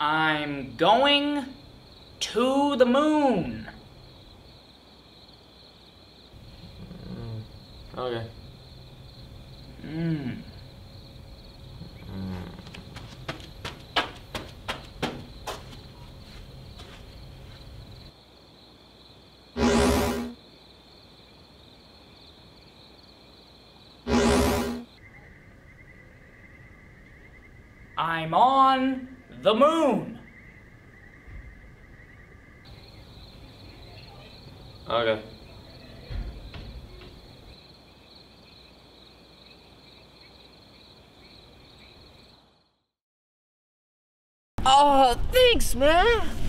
I'm going to the moon. Okay. I'm on the moon. Okay. Oh, thanks, man.